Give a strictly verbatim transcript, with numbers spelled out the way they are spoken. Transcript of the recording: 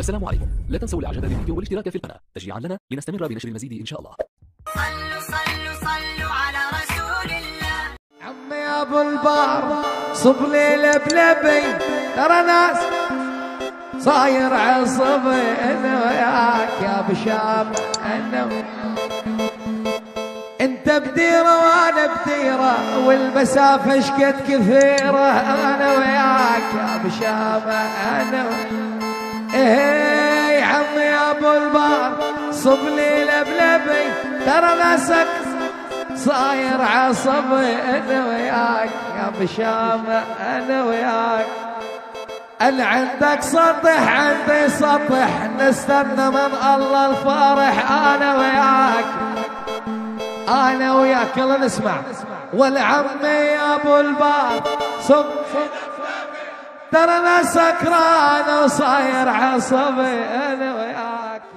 السلام عليكم، لا تنسوا الاعجاب بالفيديو والاشتراك في القناة تشجيعا لنا لنستمر بنشر المزيد ان شاء الله. صلوا صلوا صلوا على رسول الله. عمي يا ابو البار صب لي لبلبي، ترى ناس صاير عصبي انا وياك يا بشام، انا انت بديره وانا بديره والمسافه شقد كثيره، انا وياك يا بشام انا ايه. عمي يا ابو البار صب لي لبلبي، ترى ناسك صاير عصبي انا وياك يا بشام انا وياك. انا عندك سطح عندي سطح، نستنى من الله الفرح انا وياك انا وياك. يلا نسمع. والعمي يا ابو البار صب ترى انا سكران وصاير عصبي انا وياك.